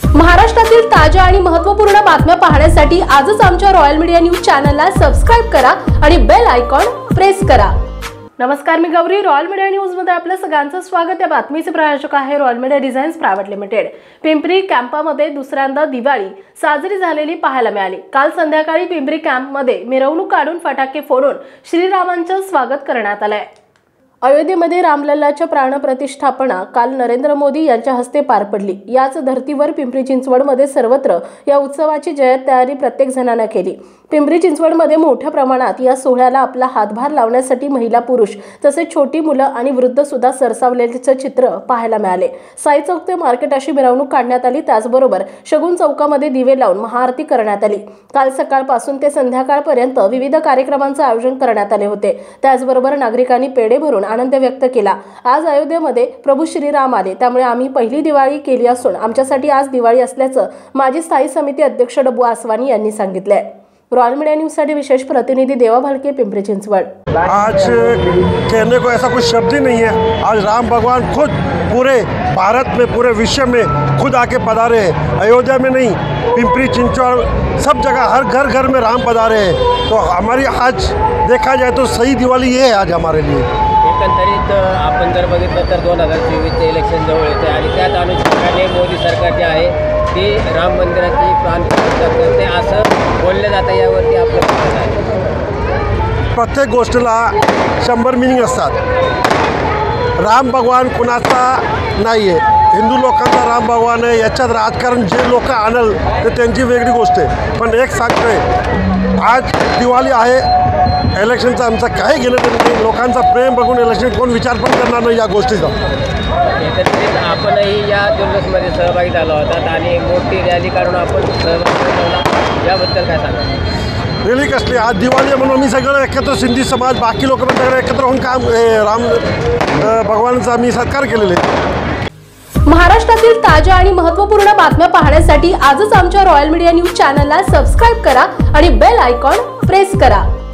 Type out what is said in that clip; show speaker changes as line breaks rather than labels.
महाराष्ट्रातील ताज्या आणि महत्त्वपूर्ण बातम्या पाहण्यासाठी आजच आमच्या रॉयल मीडिया न्यूज चॅनलला सबस्क्राइब करा आणि बेल आयकॉन प्रेस करा। नमस्कार, मी गौरी। रॉयल मीडिया न्यूज मध्ये आपलं सगळ्यांचं स्वागत। या बातमीचे प्रायोजक आहे Royal Media Designs Private Limited. Pimpri कॅम्पमध्ये दुसऱ्यांदा दिवाळी साजरी झालेली पाहायला मिळाली। काल संध्याकाळी पिंपरी कॅम्पमध्ये मिरवणूक काढून फटाके फोडून श्रीरामांचं स्वागत करण्यात आलंय। अयोध्येमध्ये रामलल्लाच्या प्राणप्रतिष्ठापना काल नरेंद्र मोदी यांच्या हस्ते पार पडली। याच धर्तीवर पिंपरी चिंचवडमध्ये सर्वत्र या उत्सवाची जय्यत तयारी प्रत्येक जणाने केली। पिंपरी चिंचवडमध्ये मोठ्या प्रमाणात या सोहळ्याला आपला हातभार लावण्यासाठी महिला, पुरुष तसेच छोटी मुलं आणि वृद्ध सुद्धा सरसावलेले चित्र पाहायला मिळाले। साई चौक ते मार्केट अशी मिरवणूक काढण्यात आली। त्याचबरोबर शगुन चौकामध्ये दिवे लावून महाआरती करण्यात आली। काल सकाळपासून ते संध्याकाळपर्यंत विविध कार्यक्रमांचे आयोजन करण्यात आले होते। त्याचबरोबर नागरिकांनी पेढे भरून आनंद व्यक्त केला। आज अयोध्येमध्ये प्रभू श्रीराम आले, त्यामुळे आम्ही पहिली दिवाळी केली असून आमच्यासाठी आज दिवाळी असल्याचं माजी स्थायी समिती अध्यक्ष डब्बू आसवानी यांनी सांगितले। रॉयल मीडिया न्यूज साठी विशेष प्रतिनिधि देवा भालके, पिंपरी चिंचवड।
आज कहने को ऐसा कुछ शब्द ही नहीं है। आज राम भगवान खुद पूरे भारत में, पूरे विश्व में खुद आके पधारे हैं। अयोध्या में नहीं, पिंपरी चिंचवड सब जगह हर घर घर में राम पधारे हैं। तो हमारी आज देखा जाए तो सही दिवाळी ये है आज हमारे लिए।
एकंदरीत आपण जर बघितलं तर 2024चे इलेक्शन जवळ येते आणि त्याच अनुषंगाने मोदी सरकार जे आहे ते राम मंदिराची प्राणप्रतिष्ठा करते असं बोललं जातं। यावरती आपलं काय आहे?
प्रत्येक गोष्टीला 100 मिनिंग असतात। राम भगवान कुणाचा नाही आहे, हिंदू लोकांचा राम भगवान आहे। याच्यात राजकारण जे लोक आणल ते त्यांची वेगळी गोष्ट आहे। पण एक सांगतोय, आज दिवाळी आहे, इलेक्शनचं आमचं काही घेणं नाही। लोकांचा प्रेम बघून इलेक्शन कोण विचार पण करणार नाही या गोष्टीचा।
एकंदरीत आपणही या जल्लोषमध्ये सहभागी झालो होतात आणि मोठी रॅली काढून आपण सहभागी झाला, याबद्दल काय सांगा?
रॅली कसली? आज दिवाळी आहे म्हणून आम्ही सगळं एकत्र, सिंधी समाज, बाकी लोक पण सगळं एकत्र होऊन काम राम भगवानचा आम्ही सत्कार केलेले।
महाराष्ट्रातील ताज्या आणि महत्त्वपूर्ण बातम्या पाहण्यासाठी आजच आमच्या रॉयल मीडिया न्यूज चॅनलला सबस्क्राइब करा आणि बेल आयकॉन प्रेस करा।